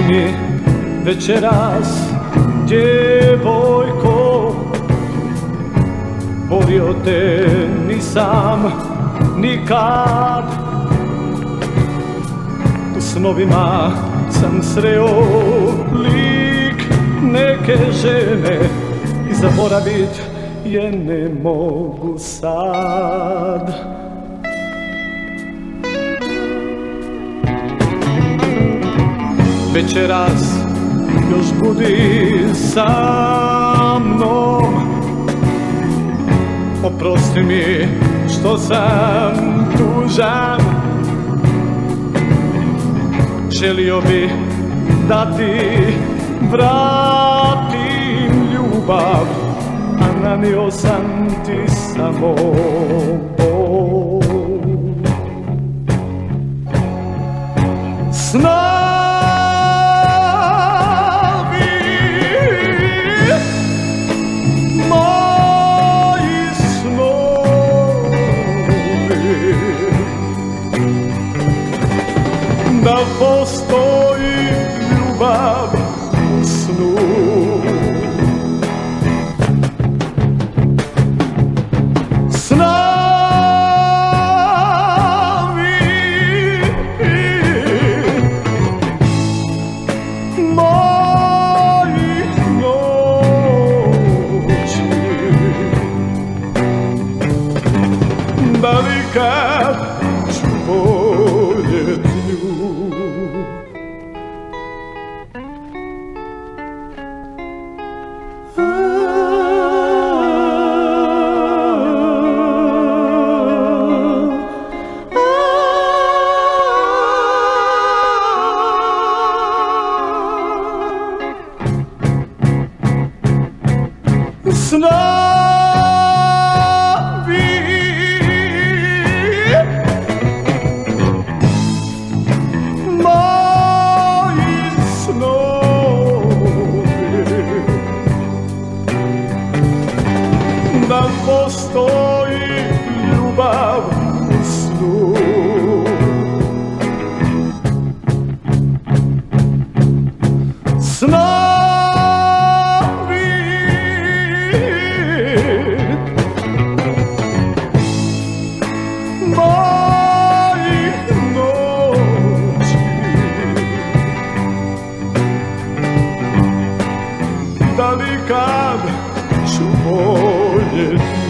mi večeras, djevojko, volio te nisam nikad. U snovima sam sreo lik neke žene i zaboravit je ne mogu sad. Večeras još budi sa mnom, oprosti mi što sam tužan. Želio bi da ti vratim ljubav, a nanio sam ti samo bol. Snovi, moji snovi, da postoji ljubav u snu. Da li kad ću voljet nju? Da postoji ljubav u snu. Snovi, moji noći, da li kad ću voljet